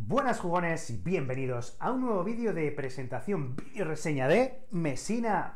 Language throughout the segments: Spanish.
Buenas jugones y bienvenidos a un nuevo vídeo de presentación y reseña de Messina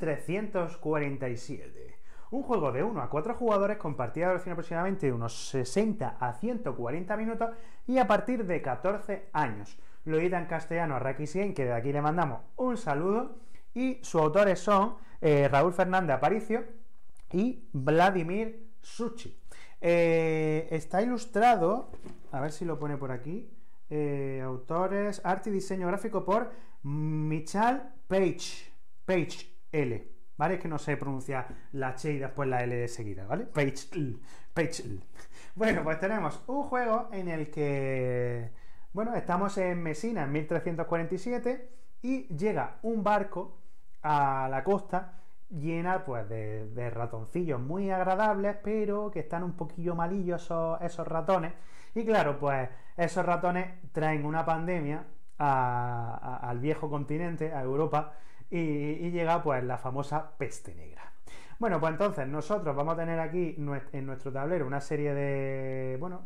1347. Un juego de 1 a 4 jugadores con partida de duración aproximadamente de unos 60 a 140 minutos y a partir de 14 años. Lo edita en castellano Arrakis Game, que de aquí le mandamos un saludo, y sus autores son Raúl Fernández Aparicio y Vladimir Suchi. Está ilustrado, a ver si lo pone por aquí, autores, arte y diseño gráfico por Michal Page L, ¿vale? Es que no sé pronunciar la H y después la L seguida, ¿vale? Page L. Bueno, pues tenemos un juego en el que, bueno, estamos en Messina en 1347 y llega un barco a la costa llena pues de ratoncillos muy agradables, pero que están un poquillo malillos esos ratones, y claro, pues esos ratones traen una pandemia al viejo continente, a Europa, y llega pues la famosa peste negra. Bueno, pues entonces nosotros vamos a tener aquí en nuestro tablero una serie de, bueno,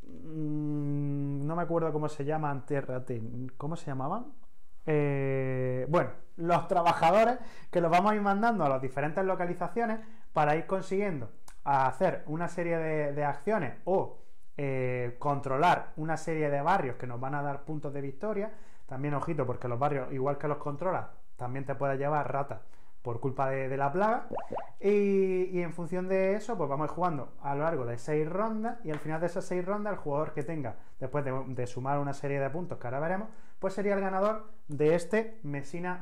no me acuerdo cómo se llaman, ¿cómo se llamaban? Bueno, los trabajadores que los vamos a ir mandando a las diferentes localizaciones para ir consiguiendo hacer una serie de acciones o controlar una serie de barrios que nos van a dar puntos de victoria. También, ojito, porque los barrios, igual que los controlas, también te puede llevar ratas por culpa de la plaga, y en función de eso pues vamos a ir jugando a lo largo de 6 rondas, y al final de esas 6 rondas el jugador que tenga, después de sumar una serie de puntos que ahora veremos, pues sería el ganador de este Messina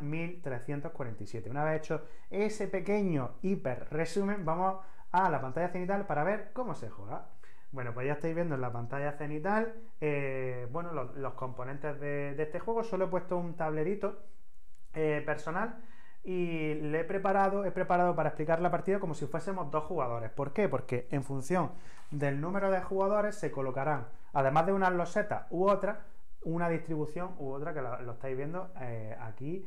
1347. Una vez hecho ese pequeño hiper resumen, vamos a la pantalla cenital para ver cómo se juega. Bueno, pues ya estáis viendo en la pantalla cenital bueno, los componentes de este juego. Solo he puesto un tablerito personal y le he preparado para explicar la partida como si fuésemos 2 jugadores. ¿Por qué? Porque en función del número de jugadores se colocarán, además de unas losetas u otras, una distribución u otra, que lo estáis viendo aquí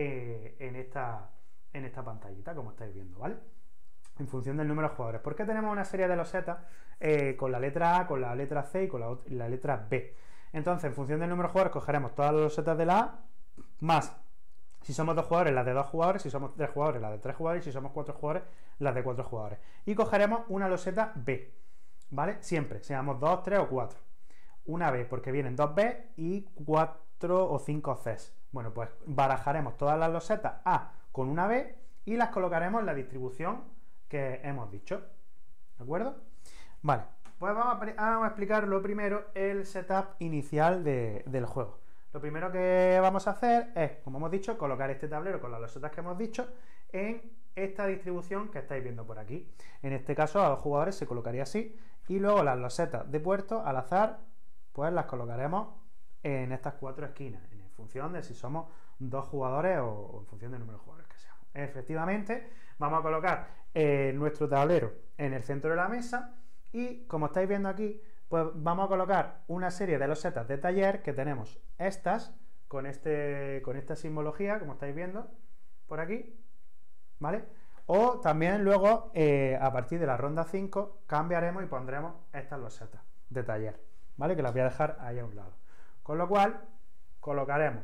en esta pantallita, como estáis viendo, ¿vale? En función del número de jugadores. ¿Por qué tenemos una serie de losetas con la letra A, con la letra C y con la letra B? Entonces, en función del número de jugadores, cogeremos todas las losetas de la A, más, si somos 2 jugadores, las de 2 jugadores, si somos 3 jugadores, las de 3 jugadores, y si somos 4 jugadores, las de 4 jugadores. Y cogeremos una loseta B, ¿vale? Siempre, seamos 2, 3 o 4. Una B, porque vienen 2 B y 4 o 5 Cs. Bueno, pues barajaremos todas las losetas A con una B y las colocaremos en la distribución que hemos dicho, ¿de acuerdo? Vale, pues vamos a explicar lo primero, el setup inicial del juego. Lo primero que vamos a hacer es, como hemos dicho, colocar este tablero con las losetas que hemos dicho en esta distribución que estáis viendo por aquí. En este caso, a 2 jugadores se colocaría así, y luego las losetas de puerto, al azar, pues las colocaremos en estas 4 esquinas, en función de si somos 2 jugadores o en función del número de jugadores que seamos. Efectivamente, vamos a colocar nuestro tablero en el centro de la mesa, y como estáis viendo aquí, pues vamos a colocar una serie de losetas de taller, que tenemos estas con esta simbología, como estáis viendo por aquí, ¿vale? O también luego a partir de la ronda 5 cambiaremos y pondremos estas losetas de taller, ¿vale? Que las voy a dejar ahí a un lado. Con lo cual colocaremos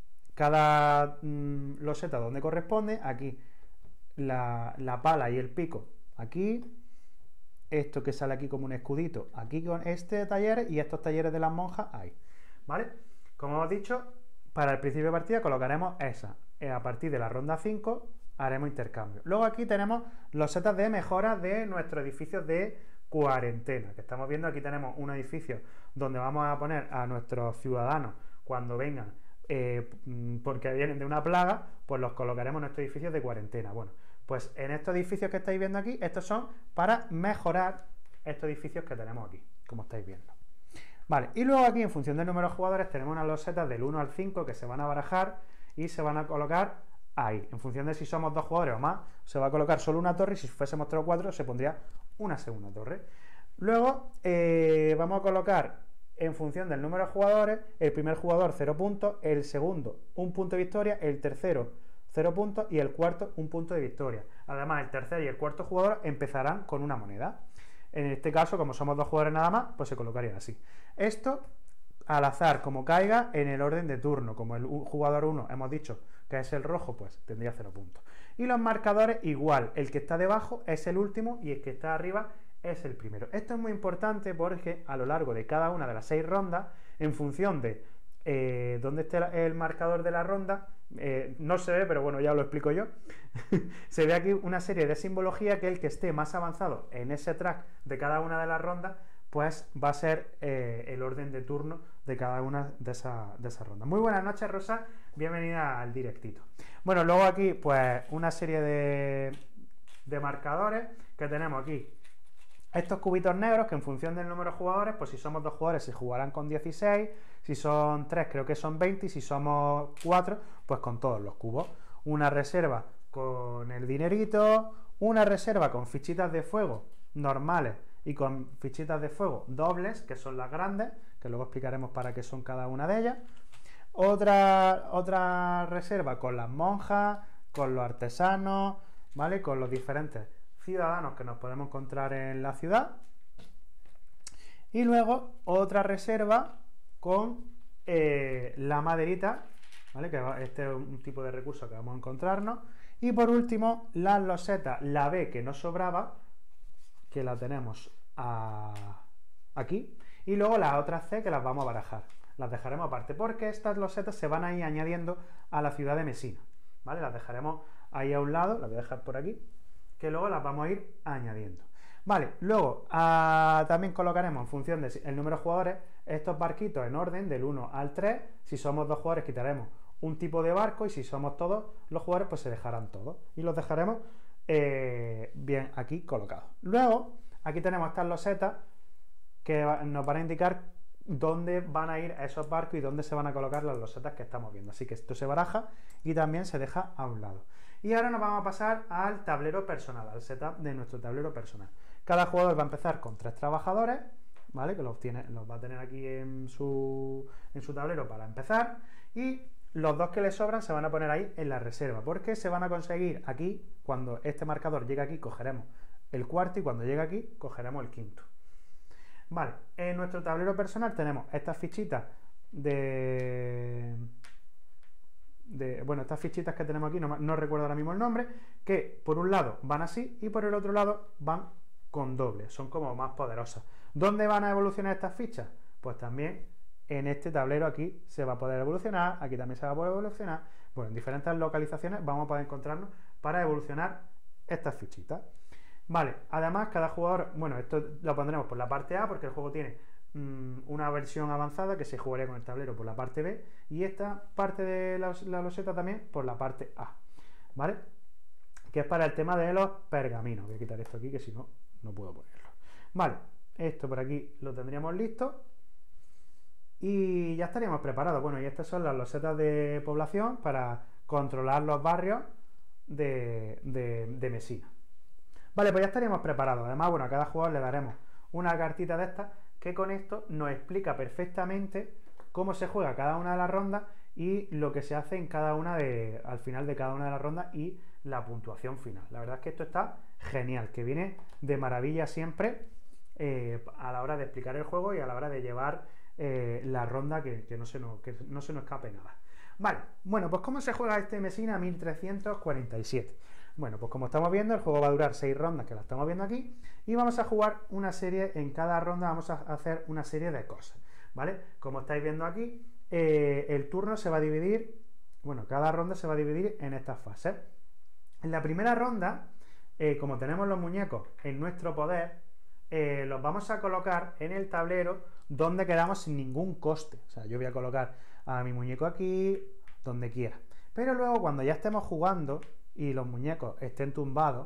cada loseta donde corresponde. Aquí la pala y el pico aquí, esto que sale aquí como un escudito aquí con este taller, y estos talleres de las monjas ahí, ¿vale? Como hemos dicho, para el principio de partida colocaremos esa. A partir de la ronda 5 haremos intercambio. Luego aquí tenemos losetas de mejoras de nuestros edificios de cuarentena, que estamos viendo. Aquí tenemos un edificio donde vamos a poner a nuestros ciudadanos cuando vengan porque vienen de una plaga, pues los colocaremos en nuestros edificios de cuarentena. Bueno, pues en estos edificios que estáis viendo aquí, estos son para mejorar estos edificios que tenemos aquí, como estáis viendo. Vale, y luego aquí, en función del número de jugadores, tenemos unas losetas del 1 al 5 que se van a barajar y se van a colocar ahí. En función de si somos 2 jugadores o más, se va a colocar solo una torre, y si fuésemos 3 o 4 se pondría una segunda torre. Luego vamos a colocar, en función del número de jugadores, el primer jugador 0 puntos, el segundo 1 punto de victoria, el tercero 0 puntos y el cuarto 1 punto de victoria. Además, el tercer y el cuarto jugador empezarán con una moneda. En este caso, como somos 2 jugadores nada más, pues se colocarían así. Esto al azar como caiga en el orden de turno. Como el jugador 1 hemos dicho que es el rojo, pues tendría 0 puntos. Y los marcadores igual, el que está debajo es el último y el que está arriba es el primero. Esto es muy importante porque a lo largo de cada una de las 6 rondas, en función de dónde esté el marcador de la ronda, no se ve, pero bueno, ya lo explico yo. Se ve aquí una serie de simbología que el que esté más avanzado en ese track de cada una de las rondas, pues va a ser el orden de turno de cada una de esas rondas. Muy buenas noches, Rosa, bienvenida al directito. Bueno, luego aquí pues una serie de marcadores que tenemos aquí. Estos cubitos negros que en función del número de jugadores, pues si somos 2 jugadores se jugarán con 16, si son 3 creo que son 20 y si somos 4 pues con todos los cubos. Una reserva con el dinerito, una reserva con fichitas de fuego normales y con fichitas de fuego dobles, que son las grandes, que luego explicaremos para qué son cada una de ellas. Otra reserva con las monjas, con los artesanos, ¿vale? Con los diferentes ciudadanos que nos podemos encontrar en la ciudad. Y luego otra reserva con la maderita, ¿vale? Que este es un tipo de recurso que vamos a encontrarnos. Y por último, las losetas, la B que nos sobraba, que la tenemos aquí. Y luego las otras C que las vamos a barajar. Las dejaremos aparte porque estas losetas se van a ir añadiendo a la ciudad de Mesina, ¿vale? Las dejaremos ahí a un lado, las voy a dejar por aquí, que luego las vamos a ir añadiendo. Vale, luego también colocaremos en función del número de jugadores estos barquitos en orden del 1 al 3. Si somos 2 jugadores quitaremos un tipo de barco y si somos todos los jugadores pues se dejarán todos y los dejaremos bien aquí colocados. Luego aquí tenemos estas losetas que nos van a indicar dónde van a ir esos barcos y dónde se van a colocar las losetas que estamos viendo. Así que esto se baraja y también se deja a un lado. Y ahora nos vamos a pasar al tablero personal, al setup de nuestro tablero personal. Cada jugador va a empezar con 3 trabajadores, ¿vale? Que los va a tener aquí en su tablero para empezar. Y los 2 que le sobran se van a poner ahí en la reserva, porque se van a conseguir aquí, cuando este marcador llegue aquí, cogeremos el cuarto y cuando llegue aquí, cogeremos el quinto. Vale, en nuestro tablero personal tenemos estas fichitas estas fichitas que tenemos aquí, no recuerdo ahora mismo el nombre, que por un lado van así y por el otro lado van con doble, son como más poderosas. ¿Dónde van a evolucionar estas fichas? Pues también en este tablero aquí se va a poder evolucionar, aquí también se va a poder evolucionar. Bueno, en diferentes localizaciones vamos a poder encontrarnos para evolucionar estas fichitas. Vale, además cada jugador, bueno, esto lo pondremos por la parte A porque el juego tiene una versión avanzada que se jugaría con el tablero por la parte B y esta parte de la loseta también por la parte A, ¿vale? Que es para el tema de los pergaminos. Voy a quitar esto aquí que si no, no puedo ponerlo. Vale, esto por aquí lo tendríamos listo y ya estaríamos preparados. Bueno, y estas son las losetas de población para controlar los barrios de Mesina. Vale, pues ya estaríamos preparados. Además, bueno, a cada jugador le daremos una cartita de estas que con esto nos explica perfectamente cómo se juega cada una de las rondas y lo que se hace en cada una al final de cada una de las rondas y la puntuación final. La verdad es que esto está genial, que viene de maravilla siempre a la hora de explicar el juego y a la hora de llevar la ronda que no se nos escape nada. Vale, bueno, pues ¿cómo se juega este Mesina 1347? Bueno, pues como estamos viendo, el juego va a durar 6 rondas, que la estamos viendo aquí, y vamos a jugar una serie, en cada ronda vamos a hacer una serie de cosas, ¿vale? Como estáis viendo aquí, el turno se va a dividir, bueno, cada ronda se va a dividir en estas fases. En la primera ronda, como tenemos los muñecos en nuestro poder, los vamos a colocar en el tablero donde queramos sin ningún coste. O sea, yo voy a colocar a mi muñeco aquí, donde quiera. Pero luego, cuando ya estemos jugando y los muñecos estén tumbados,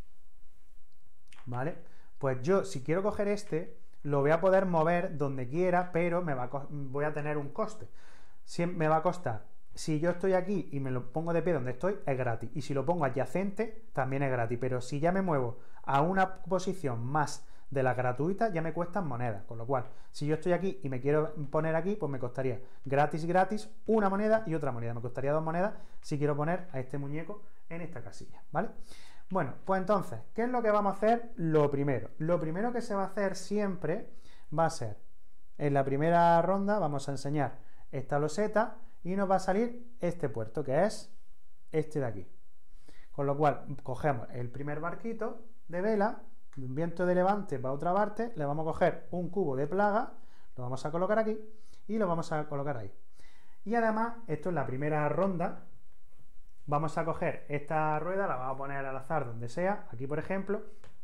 ¿vale? Pues yo, si quiero coger este, lo voy a poder mover donde quiera, pero voy a tener un coste. Me va a costar. Si yo estoy aquí y me lo pongo de pie donde estoy, es gratis. Y si lo pongo adyacente, también es gratis. Pero si ya me muevo a una posición más de las gratuitas, ya me cuestan monedas. Con lo cual, si yo estoy aquí y me quiero poner aquí, pues me costaría gratis, una moneda y otra moneda. Me costaría 2 monedas si quiero poner a este muñeco en esta casilla, ¿vale? Bueno, pues entonces, ¿qué es lo que vamos a hacer? Lo primero que se va a hacer siempre va a ser en la primera ronda vamos a enseñar esta loseta y nos va a salir este puerto, que es este de aquí. Con lo cual, cogemos el primer barquito de vela, un viento de levante para otra parte, le vamos a coger un cubo de plaga, lo vamos a colocar aquí y lo vamos a colocar ahí. Y además, esto es la primera ronda, vamos a coger esta rueda, la vamos a poner al azar donde sea, aquí por ejemplo,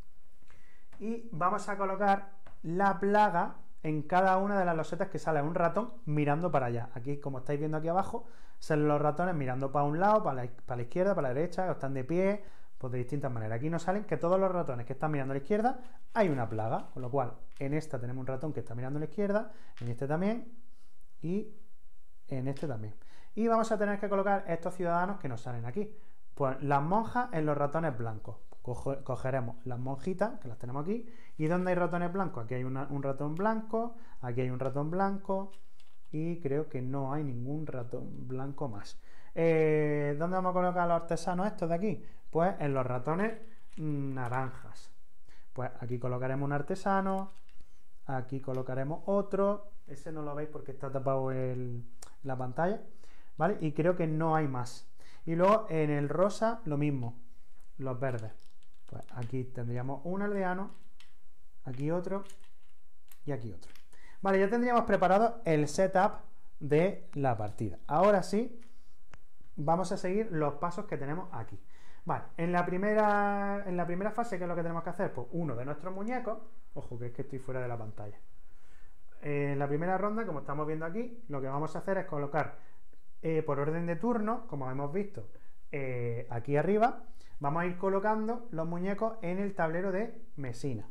y vamos a colocar la plaga en cada una de las losetas que sale un ratón mirando para allá. Aquí, como estáis viendo aquí abajo, salen los ratones mirando para un lado, para la izquierda, para la derecha, o están de pie, pues de distintas maneras. Aquí nos salen que todos los ratones que están mirando a la izquierda hay una plaga, con lo cual en esta tenemos un ratón que está mirando a la izquierda, en este también y en este también. Y vamos a tener que colocar estos ciudadanos que nos salen aquí. Pues las monjas en los ratones blancos. Cogeremos las monjitas, que las tenemos aquí. ¿Y dónde hay ratones blancos? Aquí hay un ratón blanco, aquí hay un ratón blanco y creo que no hay ningún ratón blanco más. ¿Dónde vamos a colocar a los artesanos estos de aquí? Pues en los ratones naranjas. Pues aquí colocaremos un artesano, aquí colocaremos otro. Ese no lo veis porque está tapado la pantalla, ¿vale? Y creo que no hay más. Y luego en el rosa lo mismo, los verdes. Pues aquí tendríamos un aldeano, aquí otro y aquí otro. Vale, ya tendríamos preparado el setup de la partida. Ahora sí, vamos a seguir los pasos que tenemos aquí. Vale, en la primera fase, ¿qué es lo que tenemos que hacer? Pues uno de nuestros muñecos, ojo que es que estoy fuera de la pantalla. En la primera ronda, como estamos viendo aquí, lo que vamos a hacer es colocar por orden de turno, como hemos visto aquí arriba, vamos a ir colocando los muñecos en el tablero de mesina.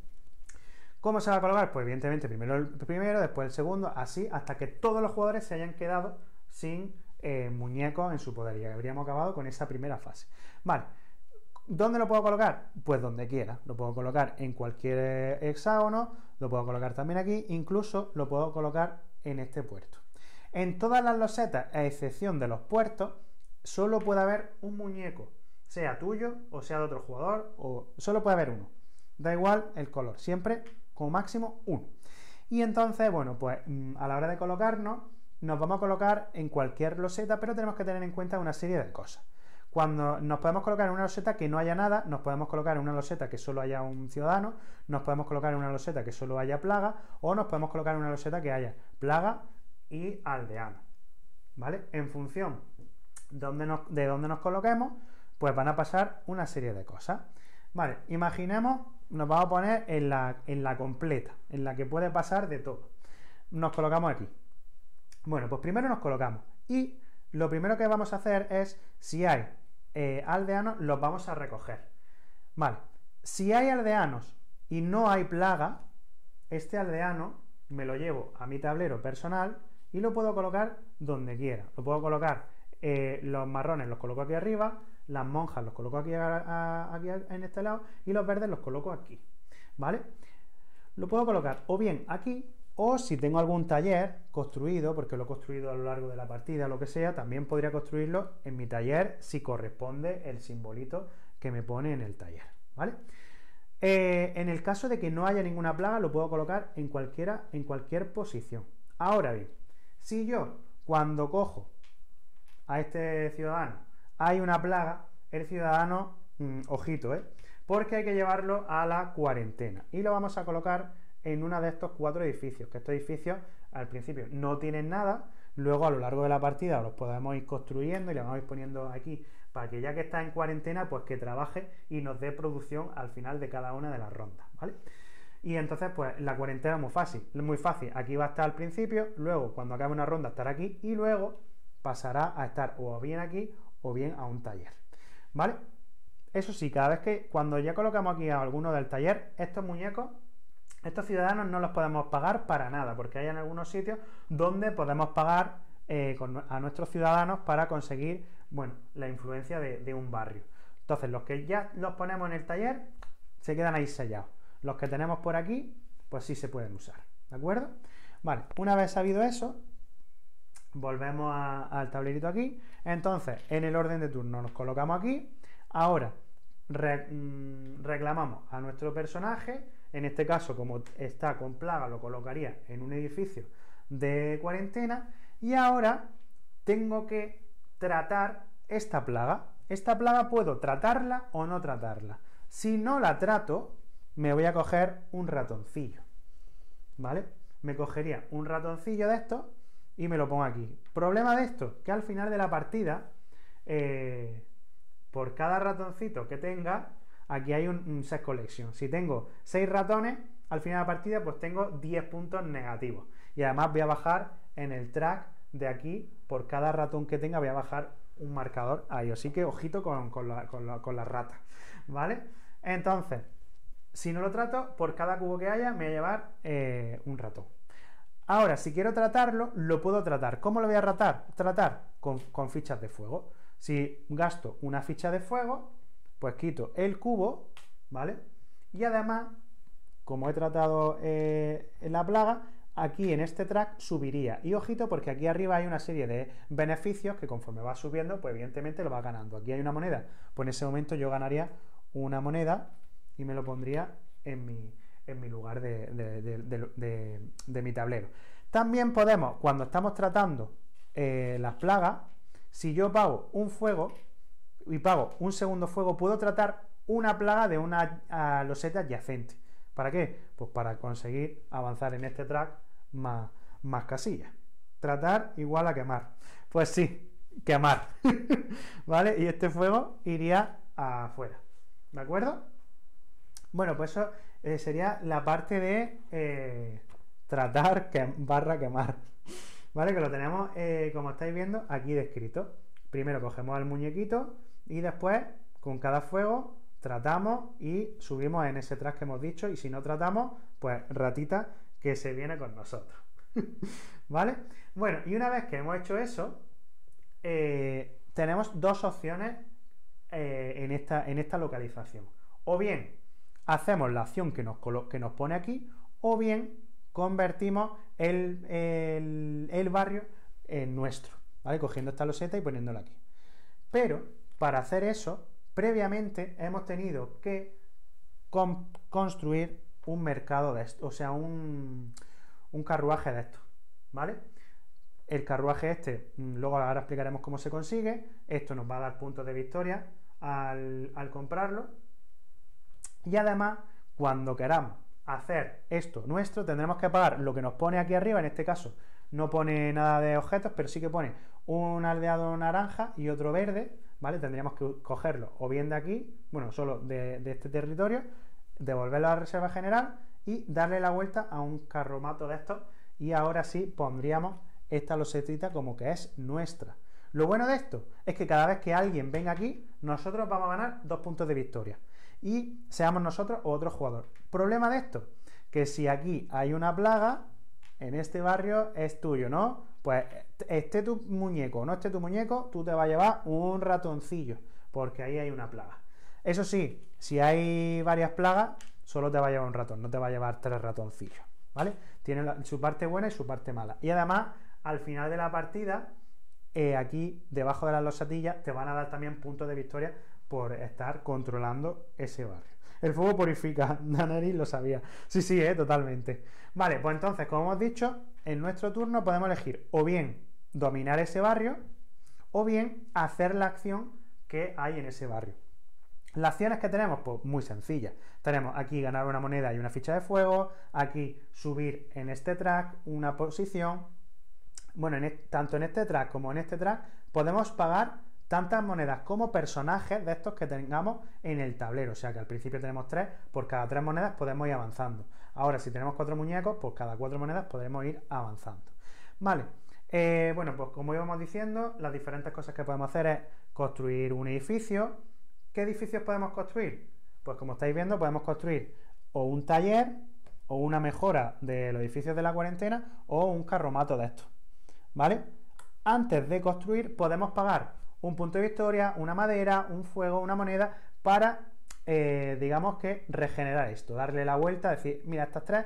¿Cómo se va a colocar? Pues evidentemente primero el primero, después el segundo, así hasta que todos los jugadores se hayan quedado sin muñecos en su poder y habríamos acabado con esa primera fase. Vale, ¿dónde lo puedo colocar? Pues donde quiera, lo puedo colocar en cualquier hexágono, lo puedo colocar también aquí, incluso lo puedo colocar en este puerto. En todas las losetas, a excepción de los puertos, solo puede haber un muñeco, sea tuyo o sea de otro jugador, o solo puede haber uno. Da igual el color, siempre como máximo uno. Y entonces, bueno, pues a la hora de colocarnos, nos vamos a colocar en cualquier loseta, pero tenemos que tener en cuenta una serie de cosas. Cuando nos podemos colocar en una loseta que no haya nada, nos podemos colocar en una loseta que solo haya un ciudadano, nos podemos colocar en una loseta que solo haya plaga, o nos podemos colocar en una loseta que haya plaga y aldeano, ¿vale? En función de dónde nos coloquemos, pues van a pasar una serie de cosas. Vale, imaginemos, nos vamos a poner en la completa, en la que puede pasar de todo. Nos colocamos aquí. Bueno, pues primero nos colocamos y lo primero que vamos a hacer es, si hay aldeanos, los vamos a recoger. Vale, si hay aldeanos y no hay plaga, este aldeano me lo llevo a mi tablero personal y lo puedo colocar donde quiera. Lo puedo colocar, los marrones los coloco aquí arriba, las monjas los coloco aquí en este lado y los verdes los coloco aquí, ¿vale? Lo puedo colocar o bien aquí, o si tengo algún taller construido, porque lo he construido a lo largo de la partida, lo que sea, también podría construirlo en mi taller si corresponde el simbolito que me pone en el taller, ¿vale? En el caso de que no haya ninguna plaga, lo puedo colocar en cualquier posición. Ahora bien, si yo cuando cojo a este ciudadano hay una plaga, el ciudadano, ojito, porque hay que llevarlo a la cuarentena y lo vamos a colocar en uno de estos 4 edificios, que estos edificios al principio no tienen nada, luego a lo largo de la partida los podemos ir construyendo y le vamos a ir poniendo aquí para que ya que está en cuarentena, pues que trabaje y nos dé producción al final de cada una de las rondas, ¿vale? Y entonces pues la cuarentena es muy fácil, aquí va a estar al principio, luego cuando acabe una ronda estará aquí y luego pasará a estar o bien aquí o bien a un taller, ¿vale? Eso sí, cada vez que cuando ya colocamos aquí a alguno del taller, estos muñecos, estos ciudadanos no los podemos pagar para nada, porque hay en algunos sitios donde podemos pagar a nuestros ciudadanos para conseguir, bueno, la influencia de un barrio. Entonces, los que ya los ponemos en el taller se quedan ahí sellados. Los que tenemos por aquí, pues sí se pueden usar, ¿de acuerdo? Vale, una vez sabido eso, volvemos al tablerito aquí. Entonces, en el orden de turno nos colocamos aquí. Ahora reclamamos a nuestro personaje en este caso, como está con plaga, lo colocaría en un edificio de cuarentena. Y ahora tengo que tratar esta plaga. Esta plaga puedo tratarla o no tratarla. Si no la trato, me voy a coger un ratoncillo, ¿vale? Me cogería un ratoncillo de estos y me lo pongo aquí. Problema de esto, que al final de la partida, por cada ratoncito que tenga, aquí hay un set collection. Si tengo 6 ratones, al final de la partida, pues tengo 10 puntos negativos. Y además voy a bajar en el track de aquí, por cada ratón que tenga, voy a bajar un marcador ahí. Así que ojito con la rata, ¿vale? Entonces, si no lo trato, por cada cubo que haya, me voy a llevar un ratón. Ahora, si quiero tratarlo, lo puedo tratar. ¿Cómo lo voy a tratar? Con fichas de fuego. Si gasto una ficha de fuego, pues quito el cubo, ¿vale? Y además, como he tratado la plaga, aquí en este track subiría. Y ojito, porque aquí arriba hay una serie de beneficios que conforme va subiendo, pues evidentemente lo va ganando. Aquí hay una moneda, pues en ese momento yo ganaría una moneda y me lo pondría en mi lugar de mi tablero. También podemos, cuando estamos tratando las plagas, si yo pago un fuego y pago un segundo fuego, puedo tratar una plaga de una loseta adyacente. ¿Para qué? Pues para conseguir avanzar en este track más casillas. Tratar igual a quemar. Pues sí, quemar. ¿Vale? Y este fuego iría afuera. ¿De acuerdo? Bueno, pues eso sería la parte de tratar barra quemar. ¿Vale? Que lo tenemos, como estáis viendo, aquí descrito. Primero cogemos al muñequito y después, con cada fuego, tratamos y subimos en ese track que hemos dicho. Y si no tratamos, pues ratita que se viene con nosotros. ¿Vale? Bueno, y una vez que hemos hecho eso, tenemos dos opciones en esta localización. O bien hacemos la acción que nos pone aquí, o bien convertimos el barrio en nuestro, ¿vale? Cogiendo esta loseta y poniéndola aquí. Pero para hacer eso, previamente hemos tenido que construir un mercado de esto, o sea, un carruaje de esto, ¿vale? El carruaje este, luego ahora explicaremos cómo se consigue. Esto nos va a dar puntos de victoria al comprarlo. Y además, cuando queramos hacer esto nuestro, tendremos que pagar lo que nos pone aquí arriba. En este caso no pone nada de objetos, pero sí que pone un aldeado naranja y otro verde, ¿vale? Tendríamos que cogerlo o bien de aquí, bueno, solo de este territorio, devolverlo a la reserva general y darle la vuelta a un carromato de estos, y ahora sí pondríamos esta losetita como que es nuestra. Lo bueno de esto es que cada vez que alguien venga aquí, nosotros vamos a ganar 2 puntos de victoria, y seamos nosotros o otro jugador. Problema de esto, que si aquí hay una plaga, en este barrio es tuyo, ¿no? Pues esté tu muñeco o no esté tu muñeco, tú te vas a llevar un ratoncillo, porque ahí hay una plaga. Eso sí, si hay varias plagas, solo te va a llevar un ratón, no te va a llevar 3 ratoncillos, ¿vale? Tiene su parte buena y su parte mala. Y además, al final de la partida, aquí debajo de las losatillas te van a dar también puntos de victoria por estar controlando ese barrio. El fuego purifica, Daenerys lo sabía. Sí, totalmente. Vale, pues entonces, como hemos dicho, en nuestro turno podemos elegir o bien dominar ese barrio o bien hacer la acción que hay en ese barrio. Las acciones que tenemos, pues muy sencillas. Tenemos aquí ganar una moneda y una ficha de fuego, aquí subir en este track una posición. Bueno, tanto en este track como en este track podemos pagar tantas monedas como personajes de estos que tengamos en el tablero. O sea que al principio tenemos 3, por cada 3 monedas podemos ir avanzando. Ahora, si tenemos 4 muñecos, pues cada 4 monedas podemos ir avanzando. Vale, bueno, pues como íbamos diciendo, las diferentes cosas que podemos hacer es construir un edificio. ¿Qué edificios podemos construir? Pues como estáis viendo, podemos construir o un taller, o una mejora de los edificios de la cuarentena, o un carromato de estos, ¿vale? Antes de construir podemos pagar un punto de victoria, una madera, un fuego, una moneda, para, digamos que, regenerar esto, darle la vuelta, decir, mira, estos 3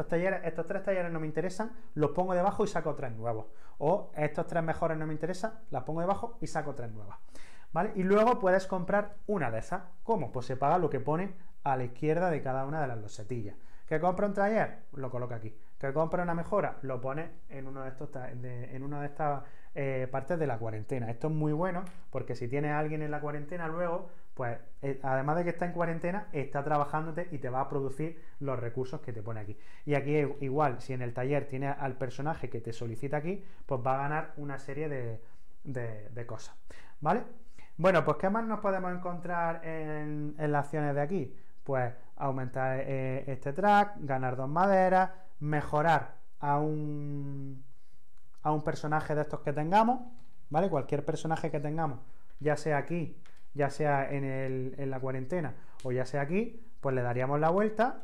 talleres no me interesan, los pongo debajo y saco 3 nuevos. O estos 3 mejores no me interesan, las pongo debajo y saco 3 nuevas. ¿Vale? Y luego puedes comprar una de esas. ¿Cómo? Pues se paga lo que pone a la izquierda de cada una de las losetillas. ¿Que compra un taller? Lo coloca aquí. ¿Que compra una mejora? Lo pone en uno de estos en una de estas partes de la cuarentena. Esto es muy bueno porque si tienes a alguien en la cuarentena luego, pues además de que está en cuarentena, está trabajándote y te va a producir los recursos que te pone aquí. Y aquí igual, si en el taller tienes al personaje que te solicita aquí, pues va a ganar una serie de cosas, ¿vale? Bueno, pues ¿qué más nos podemos encontrar en las acciones de aquí? Pues aumentar este track, ganar 2 maderas, mejorar a un personaje de estos que tengamos, ¿vale? Cualquier personaje que tengamos, ya sea aquí, ya sea en la cuarentena o ya sea aquí, pues le daríamos la vuelta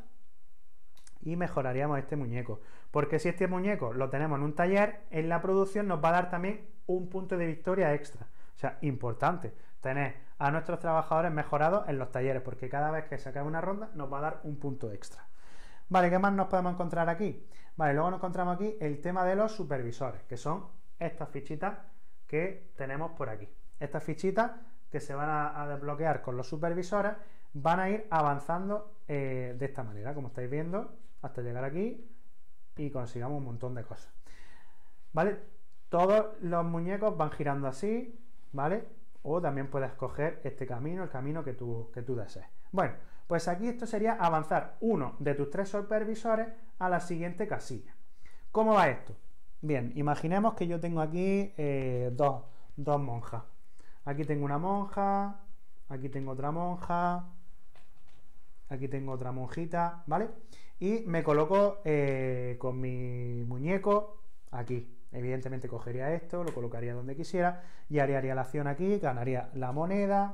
y mejoraríamos este muñeco. Porque si este muñeco lo tenemos en un taller, en la producción nos va a dar también un punto de victoria extra. O sea, importante tener a nuestros trabajadores mejorados en los talleres, porque cada vez que saca una ronda nos va a dar un punto extra. Vale, ¿qué más nos podemos encontrar aquí? Vale, luego nos encontramos aquí el tema de los supervisores, que son estas fichitas que tenemos por aquí. Estas fichitas que se van a desbloquear con los supervisores van a ir avanzando de esta manera, como estáis viendo, hasta llegar aquí y consigamos un montón de cosas. ¿Vale? Todos los muñecos van girando así, ¿vale? O también puedes escoger este camino, el camino que tú desees. Bueno, pues aquí esto sería avanzar uno de tus 3 supervisores a la siguiente casilla. ¿Cómo va esto? Bien, imaginemos que yo tengo aquí dos monjas. Aquí tengo una monja, aquí tengo otra monja, aquí tengo otra monjita, ¿vale? Y me coloco con mi muñeco aquí. Evidentemente cogería esto, lo colocaría donde quisiera y haría la acción aquí, ganaría la moneda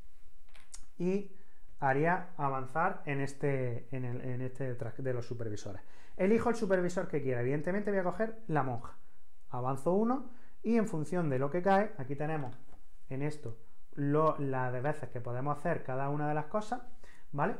y haría avanzar en este track de los supervisores. Elijo el supervisor que quiera. Evidentemente voy a coger la monja. Avanzo uno y en función de lo que cae, aquí tenemos en esto las de veces que podemos hacer cada una de las cosas, ¿vale?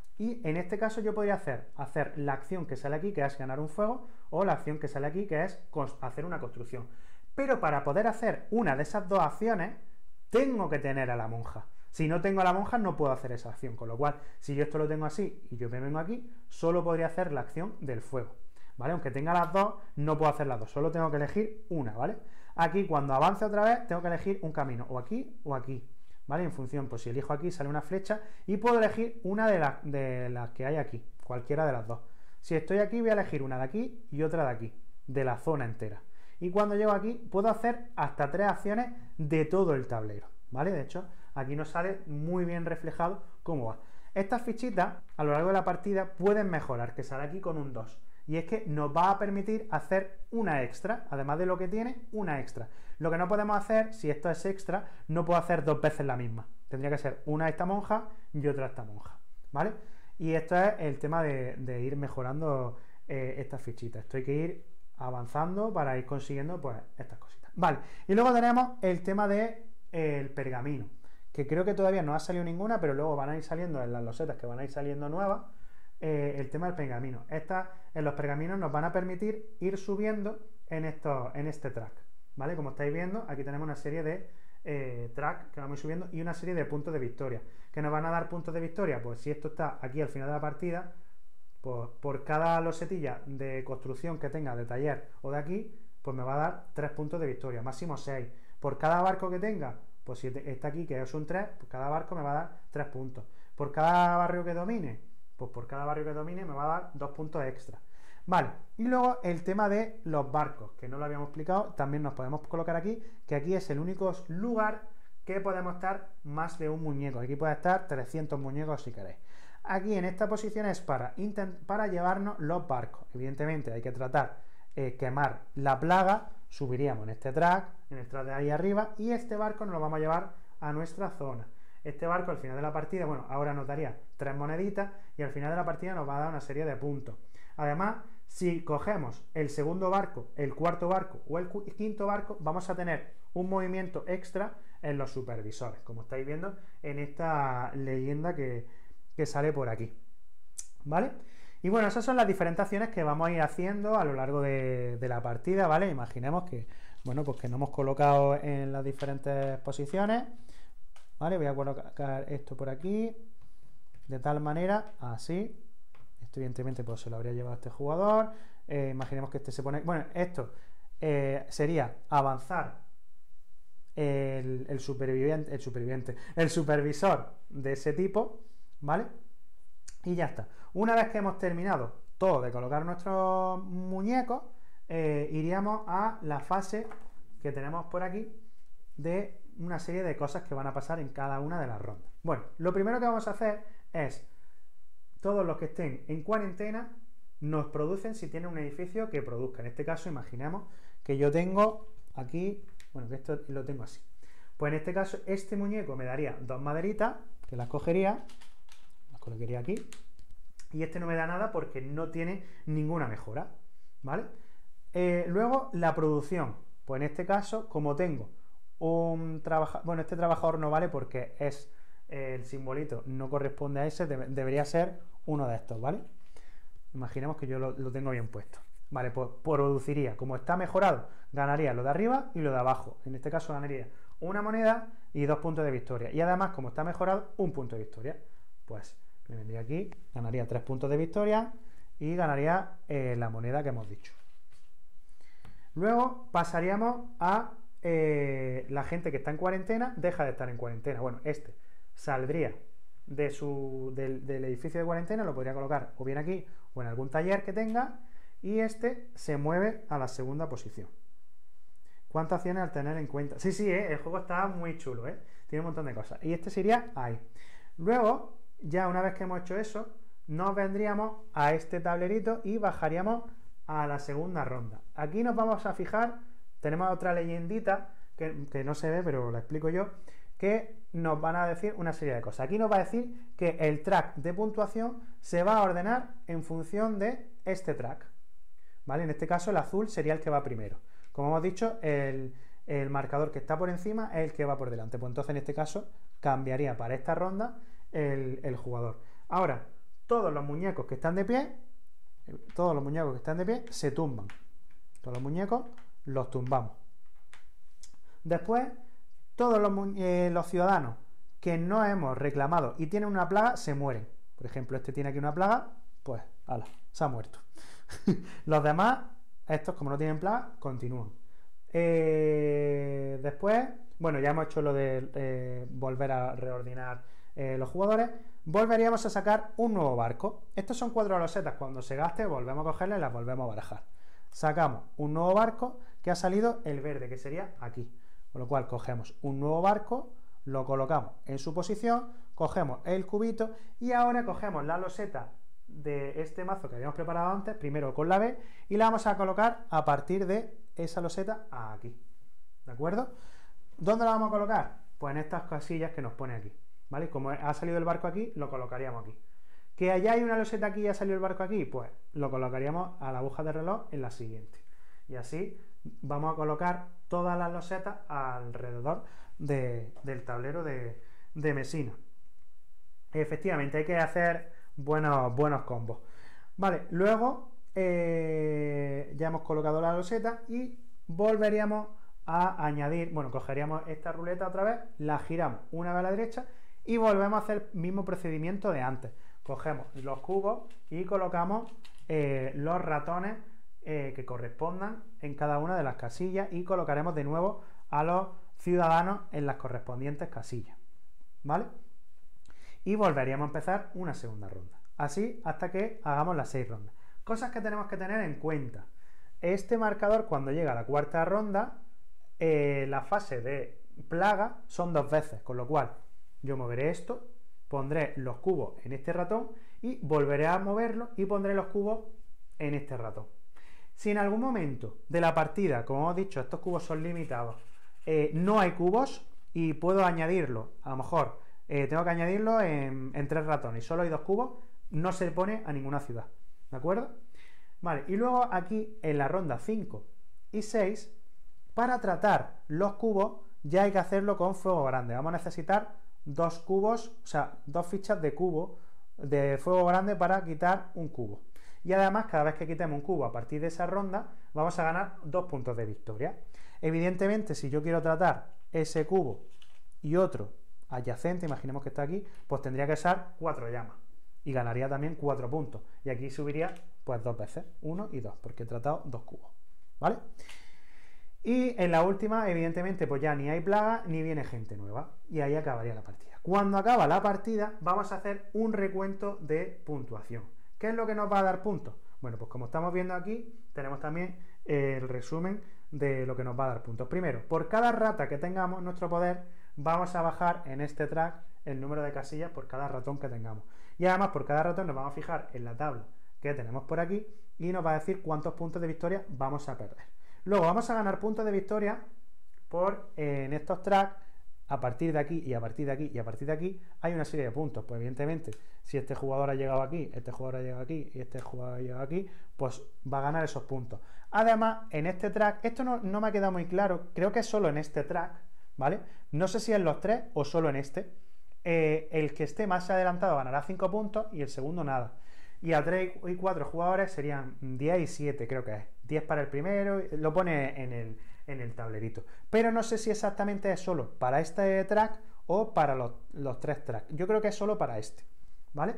Y en este caso yo podría hacer la acción que sale aquí, que es ganar un fuego, o la acción que sale aquí, que es hacer una construcción. Pero para poder hacer una de esas dos acciones, tengo que tener a la monja. Si no tengo a la monja, no puedo hacer esa acción. Con lo cual, si yo esto lo tengo así y yo me vengo aquí, solo podría hacer la acción del fuego, ¿vale? Aunque tenga las dos, no puedo hacer las dos. Solo tengo que elegir una, ¿vale? Aquí, cuando avance otra vez, tengo que elegir un camino, o aquí o aquí, ¿vale? En función, pues si elijo aquí, sale una flecha y puedo elegir una de las que hay aquí, cualquiera de las dos. Si estoy aquí, voy a elegir una de aquí y otra de aquí, de la zona entera. Y cuando llego aquí, puedo hacer hasta 3 acciones de todo el tablero, ¿vale? De hecho, aquí nos sale muy bien reflejado cómo va. Estas fichitas, a lo largo de la partida, pueden mejorar, que sale aquí con un 2. Y es que nos va a permitir hacer una extra, además de lo que tiene, una extra. Lo que no podemos hacer, si esto es extra, no puedo hacer 2 veces la misma. Tendría que ser una a esta monja y otra a esta monja, ¿vale? Y esto es el tema de ir mejorando estas fichitas. Esto hay que ir avanzando para ir consiguiendo, pues, estas cositas. Vale, y luego tenemos el tema del pergamino, que creo que todavía no ha salido ninguna, pero luego van a ir saliendo en las losetas que van a ir saliendo nuevas. El tema del pergamino. En los pergaminos nos van a permitir ir subiendo en este track, ¿vale? Como estáis viendo, aquí tenemos una serie de track que vamos subiendo y una serie de puntos de victoria. ¿Que nos van a dar puntos de victoria? Pues si esto está aquí al final de la partida, pues por cada losetilla de construcción que tenga de taller o de aquí, pues me va a dar 3 puntos de victoria, máximo 6. Por cada barco que tenga, pues si está aquí, que es un 3, pues cada barco me va a dar 3 puntos. Por cada barrio que domine, pues por cada barrio que domine me va a dar 2 puntos extra. Vale, y luego el tema de los barcos, que no lo habíamos explicado, también nos podemos colocar aquí, que aquí es el único lugar que podemos estar más de un muñeco. Aquí puede estar 300 muñecos si queréis. Aquí en esta posición es para llevarnos los barcos. Evidentemente hay que tratar quemar la plaga, subiríamos en este track, en el track de ahí arriba, y este barco nos lo vamos a llevar a nuestra zona. Este barco al final de la partida, bueno, ahora nos daría 3 moneditas y al final de la partida nos va a dar una serie de puntos. Además, si cogemos el segundo barco, el cuarto barco o el quinto barco, vamos a tener un movimiento extra en los supervisores, como estáis viendo en esta leyenda que sale por aquí, ¿vale? Y bueno, esas son las diferentes acciones que vamos a ir haciendo a lo largo de la partida, ¿vale? Imaginemos que, bueno, pues que nos hemos colocado en las diferentes posiciones, ¿vale? Voy a colocar esto por aquí, de tal manera, así, Esto evidentemente pues se lo habría llevado a este jugador. Imaginemos que este se pone... Bueno, esto sería avanzar el supervisor de ese tipo, ¿vale? Y ya está. Una vez que hemos terminado todo de colocar nuestros muñecos, iríamos a la fase que tenemos por aquí de una serie de cosas que van a pasar en cada una de las rondas. Bueno, lo primero que vamos a hacer es, todos los que estén en cuarentena nos producen si tienen un edificio que produzca. En este caso, imaginemos que yo tengo aquí, bueno, que esto lo tengo así. Pues en este caso, este muñeco me daría 2 maderitas, que las cogería, las colocaría aquí, y este no me da nada porque no tiene ninguna mejora, ¿vale? Luego, la producción. Pues en este caso, como tengo un trabajador, bueno, este trabajador no vale porque es el simbolito, no corresponde a ese, debería ser uno de estos, ¿vale? Imaginemos que yo lo tengo bien puesto. Vale, pues produciría, como está mejorado, ganaría lo de arriba y lo de abajo. En este caso ganaría una moneda y 2 puntos de victoria. Y además, como está mejorado, 1 punto de victoria. Pues me vendría aquí, ganaría 3 puntos de victoria y ganaría la moneda que hemos dicho. Luego pasaríamos a la gente que está en cuarentena, deja de estar en cuarentena. Bueno, este saldría del edificio de cuarentena, lo podría colocar o bien aquí o en algún taller que tenga, y este se mueve a la segunda posición. ¿Cuántas acciones al tener en cuenta? Sí, el juego está muy chulo, tiene un montón de cosas. Y este sería ahí. Luego, ya una vez que hemos hecho eso, nos vendríamos a este tablerito y bajaríamos a la segunda ronda. Aquí nos vamos a fijar, tenemos otra leyendita que no se ve, pero la explico yo, que nos van a decir una serie de cosas. Aquí nos va a decir que el track de puntuación se va a ordenar en función de este track, ¿vale? En este caso el azul sería el que va primero. Como hemos dicho, el marcador que está por encima es el que va por delante. Pues entonces en este caso cambiaría para esta ronda el jugador. Ahora, todos los muñecos que están de pie se tumban. Todos los muñecos los tumbamos. Después, todos los ciudadanos que no hemos reclamado y tienen una plaga se mueren. Por ejemplo, este tiene aquí una plaga, pues, ala, se ha muerto. Los demás, estos como no tienen plaga, continúan. Después, bueno, ya hemos hecho lo de volver a reordenar los jugadores. Volveríamos a sacar un nuevo barco. Estos son 4 losetas. Cuando se gaste, volvemos a cogerlas y las volvemos a barajar. Sacamos un nuevo barco que ha salido el verde, que sería aquí. Con lo cual cogemos un nuevo barco, lo colocamos en su posición, cogemos el cubito y ahora cogemos la loseta de este mazo que habíamos preparado antes, primero con la B, y la vamos a colocar a partir de esa loseta aquí. ¿De acuerdo? ¿Dónde la vamos a colocar? Pues en estas casillas que nos pone aquí. ¿Vale? Como ha salido el barco aquí, lo colocaríamos aquí. ¿Que allá hay una loseta aquí y ha salido el barco aquí? Pues lo colocaríamos a la aguja de reloj en la siguiente. Y así vamos a colocar todas las losetas alrededor del tablero de Mesina. Efectivamente, hay que hacer buenos combos. Vale, luego ya hemos colocado la loseta y volveríamos a añadir, bueno, cogeríamos esta ruleta otra vez, la giramos una vez a la derecha y volvemos a hacer el mismo procedimiento de antes. Cogemos los cubos y colocamos los ratones que correspondan en cada una de las casillas y colocaremos de nuevo a los ciudadanos en las correspondientes casillas, ¿vale? Y volveríamos a empezar una segunda ronda, así hasta que hagamos las 6 rondas. Cosas que tenemos que tener en cuenta: este marcador, cuando llega a la cuarta ronda, la fase de plaga son 2 veces, con lo cual yo moveré esto, pondré los cubos en este ratón y volveré a moverlo y pondré los cubos en este ratón. Si en algún momento de la partida, como hemos dicho, estos cubos son limitados, no hay cubos y puedo añadirlo, a lo mejor tengo que añadirlo en 3 ratones y solo hay 2 cubos, no se pone a ninguna ciudad, ¿de acuerdo? Vale, y luego aquí en la ronda 5 y 6, para tratar los cubos ya hay que hacerlo con fuego grande. Vamos a necesitar 2 cubos, o sea, 2 fichas de cubo de fuego grande para quitar un cubo. Y además, cada vez que quitemos un cubo a partir de esa ronda, vamos a ganar 2 puntos de victoria. Evidentemente, si yo quiero tratar ese cubo y otro adyacente, imaginemos que está aquí, pues tendría que usar 4 llamas. y ganaría también 4 puntos. Y aquí subiría pues 2 veces, 1 y 2, porque he tratado 2 cubos, ¿vale? Y en la última, evidentemente, pues ya ni hay plaga ni viene gente nueva. Y ahí acabaría la partida. Cuando acaba la partida, vamos a hacer un recuento de puntuación. ¿Qué es lo que nos va a dar puntos? Bueno, pues como estamos viendo aquí, tenemos también el resumen de lo que nos va a dar puntos. Primero, por cada rata que tengamos en nuestro poder, vamos a bajar en este track el número de casillas por cada ratón que tengamos. Y además, por cada ratón nos vamos a fijar en la tabla que tenemos por aquí y nos va a decir cuántos puntos de victoria vamos a perder. Luego vamos a ganar puntos de victoria en estos tracks. A partir de aquí y a partir de aquí y a partir de aquí hay una serie de puntos. Pues evidentemente, si este jugador ha llegado aquí, este jugador ha llegado aquí y este jugador ha llegado aquí, pues va a ganar esos puntos. Además, en este track, esto no me ha quedado muy claro, creo que es solo en este track, ¿vale? No sé si en los tres o solo en este. El que esté más adelantado ganará 5 puntos y el segundo nada. Y a 3 y 4 jugadores serían 10 y 7, creo que es. 10 para el primero, lo pone en el tablerito. Pero no sé si exactamente es solo para este track o para los 3 tracks. Yo creo que es solo para este, ¿vale?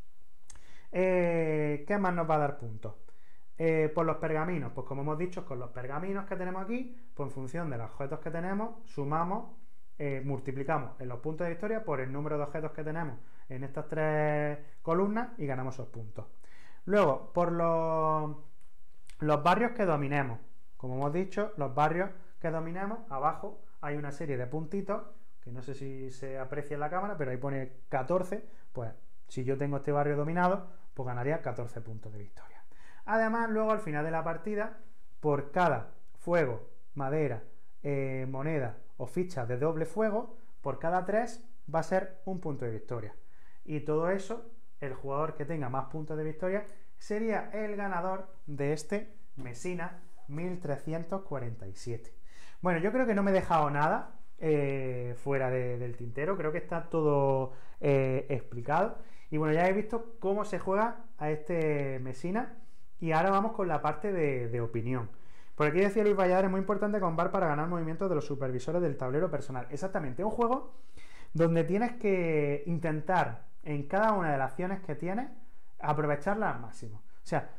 ¿Qué más nos va a dar puntos? Por los pergaminos, pues como hemos dicho, con los pergaminos que tenemos aquí, pues en función de los objetos que tenemos, sumamos, multiplicamos en los puntos de victoria por el número de objetos que tenemos en estas 3 columnas y ganamos esos puntos. Luego, por los barrios que dominemos, como hemos dicho, los barrios que dominemos, abajo hay una serie de puntitos, que no sé si se aprecia en la cámara, pero ahí pone 14, pues si yo tengo este barrio dominado, pues ganaría 14 puntos de victoria. Además, luego al final de la partida, por cada fuego, madera, moneda o fichas de doble fuego, por cada 3 va a ser un punto de victoria. Y todo eso, el jugador que tenga más puntos de victoria sería el ganador de este Messina 1347. Bueno, yo creo que no me he dejado nada fuera del tintero, creo que está todo explicado. Y bueno, ya he visto cómo se juega a este Messina y ahora vamos con la parte de opinión. Por aquí decía Luis Valladares, es muy importante con VAR para ganar movimientos de los supervisores del tablero personal. Exactamente, es un juego donde tienes que intentar en cada una de las acciones que tienes aprovecharla al máximo. O sea,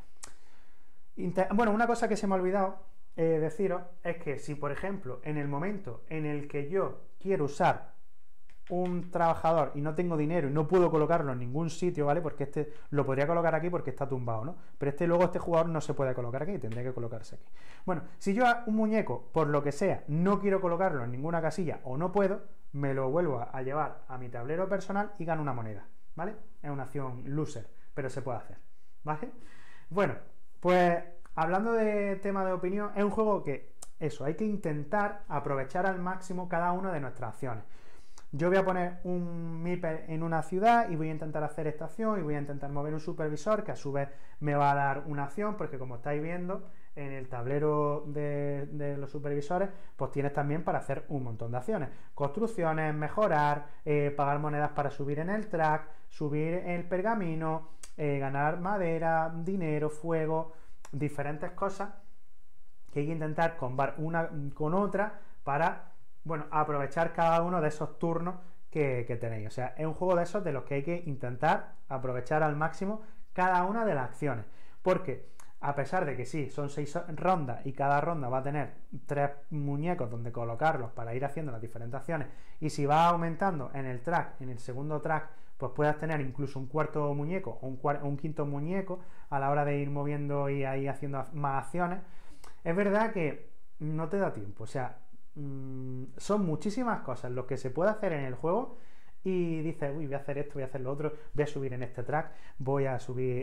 bueno, una cosa que se me ha olvidado deciros es que si, por ejemplo, en el momento en el que yo quiero usar un trabajador y no tengo dinero y no puedo colocarlo en ningún sitio, ¿vale? Porque este lo podría colocar aquí porque está tumbado, ¿no? Pero luego este jugador no se puede colocar aquí, tendría que colocarse aquí. Bueno, si yo a un muñeco, por lo que sea, no quiero colocarlo en ninguna casilla o no puedo, me lo vuelvo a llevar a mi tablero personal y gano una moneda, ¿vale? Es una acción loser, pero se puede hacer, ¿vale? Bueno, pues hablando de tema de opinión, es un juego que, eso, hay que intentar aprovechar al máximo cada una de nuestras acciones. Yo voy a poner un Meeple en una ciudad y voy a intentar hacer esta acción y voy a intentar mover un supervisor que a su vez me va a dar una acción, porque como estáis viendo en el tablero de los supervisores, pues tienes también para hacer un montón de acciones. Construcciones, mejorar, pagar monedas para subir en el track, subir el pergamino, ganar madera, dinero, fuego, diferentes cosas que hay que intentar combar una con otra para, bueno, aprovechar cada uno de esos turnos que tenéis. O sea, es un juego de esos de los que hay que intentar aprovechar al máximo cada una de las acciones, porque a pesar de que sí, son 6 rondas y cada ronda va a tener 3 muñecos donde colocarlos para ir haciendo las diferentes acciones, y si va aumentando en el track, en el segundo track, pues puedas tener incluso un cuarto muñeco o un quinto muñeco a la hora de ir moviendo y ahí haciendo más acciones, es verdad que no te da tiempo. O sea, son muchísimas cosas lo que se puede hacer en el juego y dices, uy, voy a hacer esto, voy a hacer lo otro, voy a subir en este track, voy a subir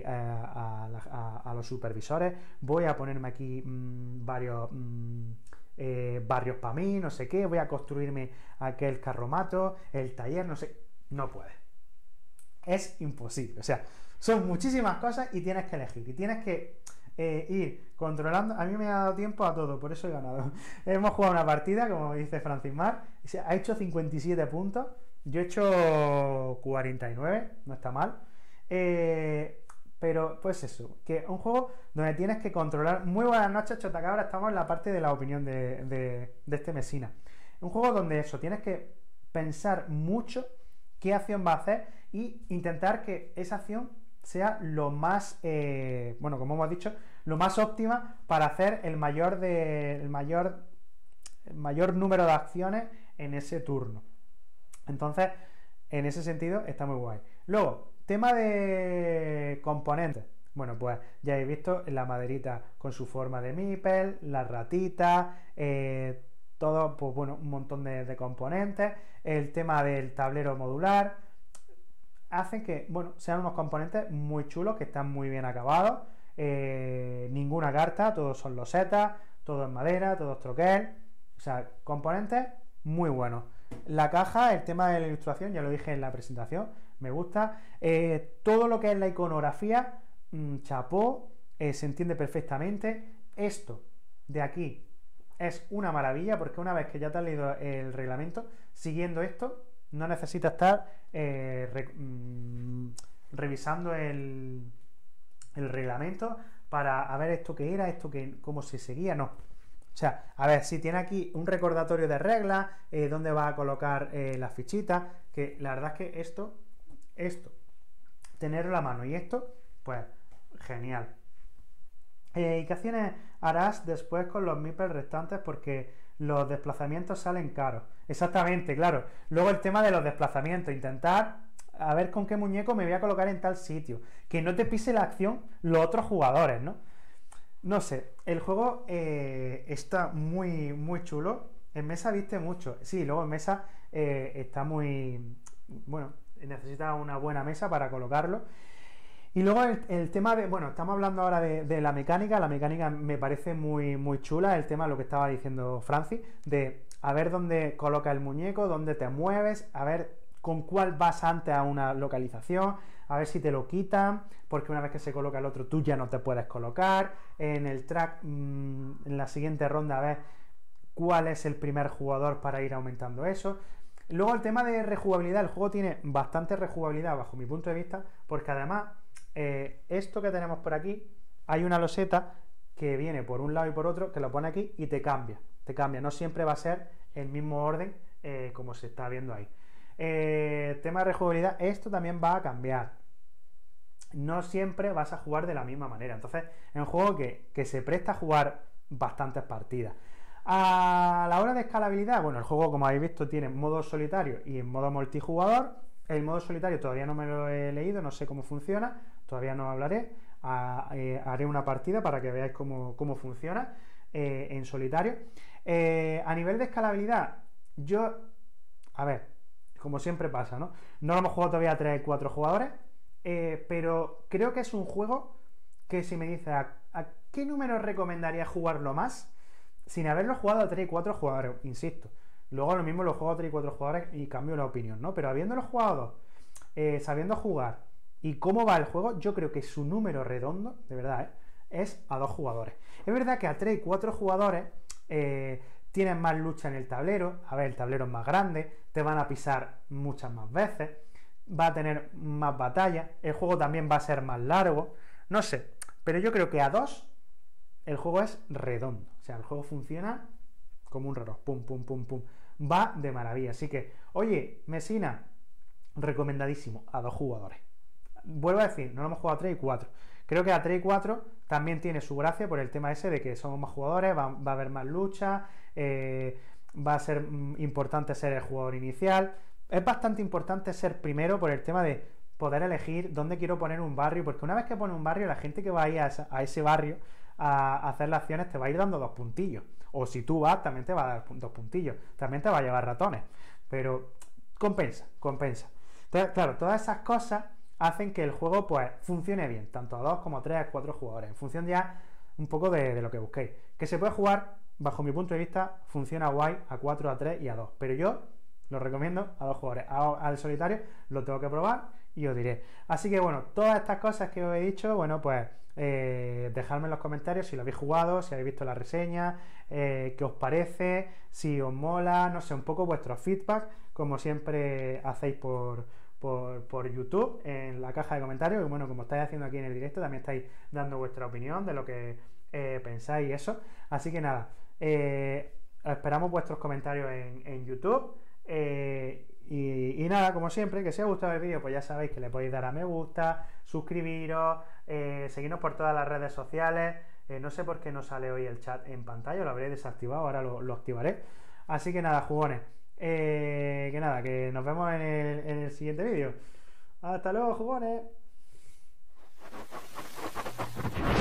a los supervisores, voy a ponerme aquí varios barrios para mí, no sé qué, voy a construirme aquel carromato, el taller, no sé, no puedes. Es imposible. O sea, son muchísimas cosas y tienes que elegir y tienes que ir controlando. A mí me ha dado tiempo a todo, por eso he ganado. Hemos jugado una partida, como dice Francis Mar, ha hecho 57 puntos, yo he hecho 49, no está mal, pero pues eso, que un juego donde tienes que controlar. Muy buenas noches, Chotacabra, estamos en la parte de la opinión de este Messina. Un juego donde eso, tienes que pensar mucho qué acción va a hacer y intentar que esa acción sea lo más, bueno, como hemos dicho, lo más óptima para hacer el mayor número de acciones en ese turno. Entonces, en ese sentido, está muy guay. Luego, tema de componentes. Bueno, pues ya habéis visto la maderita con su forma de meeple, la ratita, todo, pues bueno, un montón de componentes. El tema del tablero modular. Hacen que, bueno, sean unos componentes muy chulos, que están muy bien acabados. Ninguna carta, todos son losetas, todo es madera, todo es troquel. O sea, componentes muy buenos. La caja, el tema de la ilustración, ya lo dije en la presentación, me gusta. Todo lo que es la iconografía, chapó, se entiende perfectamente. Esto de aquí es una maravilla, porque una vez que ya te has leído el reglamento, siguiendo esto, no necesitas estar revisando el reglamento para a ver esto que era, esto que cómo se seguía, no. O sea, a ver, si tiene aquí un recordatorio de reglas, dónde va a colocar las fichitas, que la verdad es que esto, tenerlo a la mano y esto, pues genial. ¿Y qué acciones harás después con los meeples restantes? Porque los desplazamientos salen caros. Exactamente, claro. Luego el tema de los desplazamientos, intentar a ver con qué muñeco me voy a colocar en tal sitio. Que no te pise la acción los otros jugadores, ¿no? No sé, el juego está muy, muy chulo. En mesa viste mucho. Sí, luego en mesa está muy... Bueno, necesita una buena mesa para colocarlo. Y luego el tema de... Bueno, estamos hablando ahora de la mecánica. La mecánica me parece muy, muy chula. El tema, lo que estaba diciendo Francis, de a ver dónde coloca el muñeco, dónde te mueves, a ver con cuál vas antes a una localización, a ver si te lo quitan, porque una vez que se coloca el otro tú ya no te puedes colocar. En el track, en la siguiente ronda, a ver cuál es el primer jugador para ir aumentando eso. Luego el tema de rejugabilidad, el juego tiene bastante rejugabilidad bajo mi punto de vista, porque además esto que tenemos por aquí, hay una loseta que viene por un lado y por otro, que lo pone aquí y te cambia, no siempre va a ser el mismo orden como se está viendo ahí. Tema de rejugabilidad, esto también va a cambiar, no siempre vas a jugar de la misma manera, entonces es un juego que se presta a jugar bastantes partidas. A la hora de escalabilidad, bueno, el juego, como habéis visto, tiene modo solitario y modo multijugador. El modo solitario todavía no me lo he leído, no sé cómo funciona, todavía no hablaré. Haré una partida para que veáis cómo funciona en solitario. A nivel de escalabilidad, a ver, como siempre pasa, ¿no? No lo hemos jugado todavía a 3 y 4 jugadores, pero creo que es un juego que, si me dices a qué número recomendaría jugarlo más, sin haberlo jugado a 3 y 4 jugadores, insisto. Luego lo mismo lo juego a 3 y 4 jugadores y cambio la opinión, ¿no? Pero habiéndolo jugado, sabiendo jugar y cómo va el juego, yo creo que su número redondo, de verdad, es a 2 jugadores. Es verdad que a 3 y 4 jugadores tienen más lucha en el tablero. A ver, el tablero es más grande, te van a pisar muchas más veces, va a tener más batallas, el juego también va a ser más largo, no sé, pero yo creo que a 2 el juego es redondo, o sea, el juego funciona como un reloj, pum, pum, pum, pum, va de maravilla. Así que, oye, Messina, recomendadísimo a 2 jugadores. Vuelvo a decir, no lo hemos jugado a 3 y 4. Creo que a 3 y 4 también tiene su gracia por el tema ese de que somos más jugadores, va a haber más lucha, va a ser importante ser el jugador inicial. Es bastante importante ser primero por el tema de poder elegir dónde quiero poner un barrio, porque una vez que pone un barrio, la gente que va a ir a ese barrio a hacer las acciones te va a ir dando 2 puntillos. O si tú vas, también te va a dar 2 puntillos. También te va a llevar ratones. Pero compensa. Entonces, claro, todas esas cosas hacen que el juego pues funcione bien, tanto a 2 como a 3, a 4 jugadores, en función ya un poco de lo que busquéis. Que se puede jugar, bajo mi punto de vista, funciona guay a 4, a 3 y a 2. Pero yo lo recomiendo a 2 jugadores. Al solitario lo tengo que probar y os diré. Así que bueno, todas estas cosas que os he dicho, bueno, pues dejadme en los comentarios si lo habéis jugado, si habéis visto la reseña, qué os parece, si os mola, no sé, un poco vuestro feedback, como siempre hacéis por YouTube, en la caja de comentarios. Y bueno, como estáis haciendo aquí en el directo, también estáis dando vuestra opinión de lo que pensáis y eso. Así que nada, esperamos vuestros comentarios en YouTube. Y nada, como siempre, que si os ha gustado el vídeo, pues ya sabéis que le podéis dar a me gusta, suscribiros, seguirnos por todas las redes sociales. No sé por qué no sale hoy el chat en pantalla, lo habré desactivado, ahora lo activaré. Así que nada, jugones, que nada, que nos vemos en el siguiente vídeo. Hasta luego, jugones.